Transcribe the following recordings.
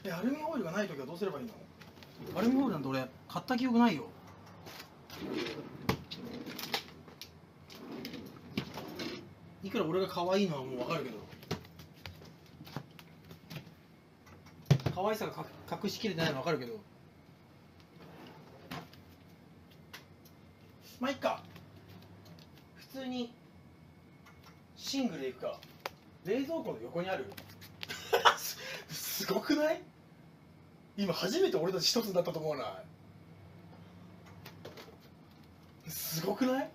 アルミホイルがないときはどうすればいいの？アルミホイルなんて俺買った記憶ないよ。いくら俺が可愛いのはもう分かるけど、可愛さが隠しきれてないの分かるけど、まあいっか。普通にシングルでいくか。冷蔵庫の横にあるすごくない？今初めて俺たち一つになったと思わない？すごくない？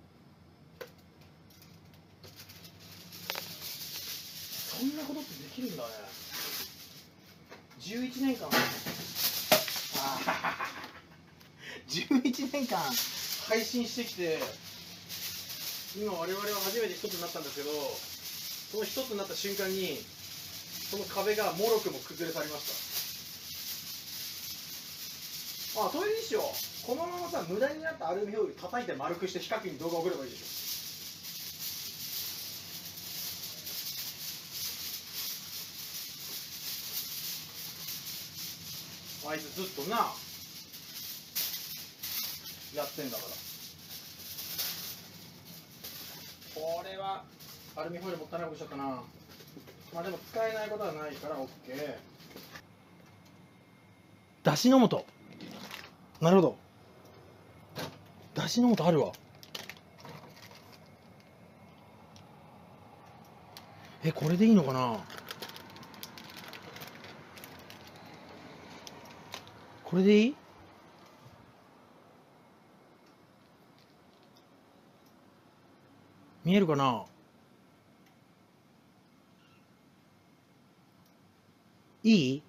そんなことってできるんだね。11年間11年間配信してきて、今我々は初めて一つになったんですけど、その一つになった瞬間にその壁がもろくも崩れ去りました。あ、それにしよう。このままさ、無駄になったアルミホイル叩いて丸くしてヒカキンに動画送ればいいでしょ。あいつずっとなやってんだから。これはアルミホイルもったいないことしちゃったな。まあでも使えないことはないから OK。 だしの素、なるほど、だしの素あるわ。これでいいのかな。これでいい？見えるかな。いい？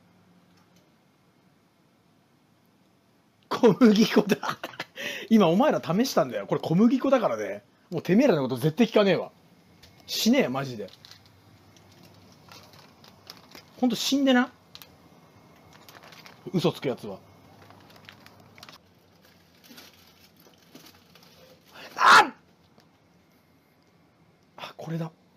小麦粉だ今お前ら試したんだよ。これ小麦粉だからね。もうてめえらのこと絶対聞かねえわ。死ねえよマジで。ほんと死んでな、嘘つくやつは。あ、これだ。